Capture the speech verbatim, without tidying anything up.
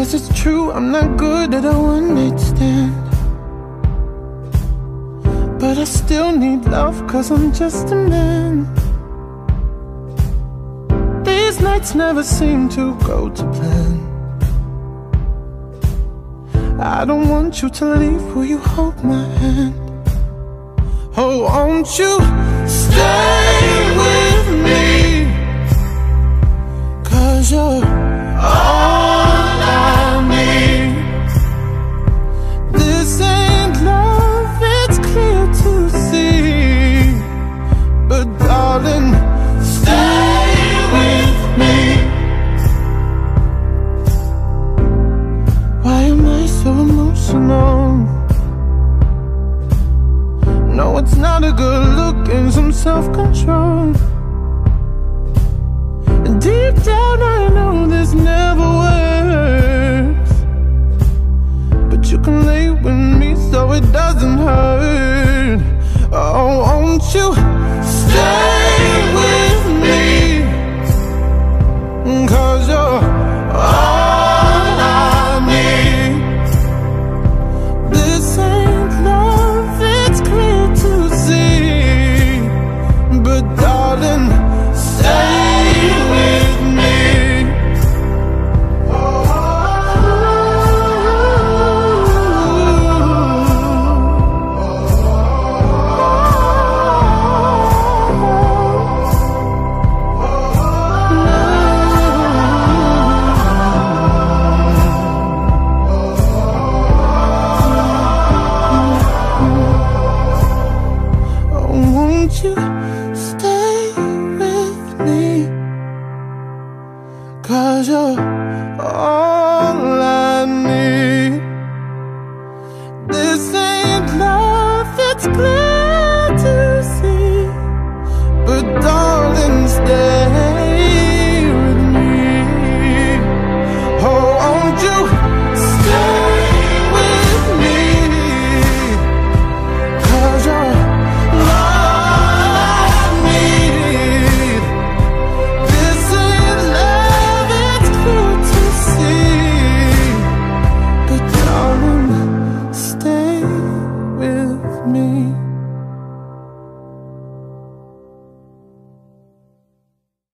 Yes, it's true, I'm not good at a one-night stand, but I still need love, cause I'm just a man. These nights never seem to go to plan. I don't want you to leave, will you hold my hand? Oh, won't you stay with me? Cause you're all I need. This ain't love, it's clear to see, but darling, stay with me. Why am I so emotional? No, it's not a good look and some self-control. Deep down I know this never works, but you can lay with me so it doesn't hurt. Oh, won't you stay?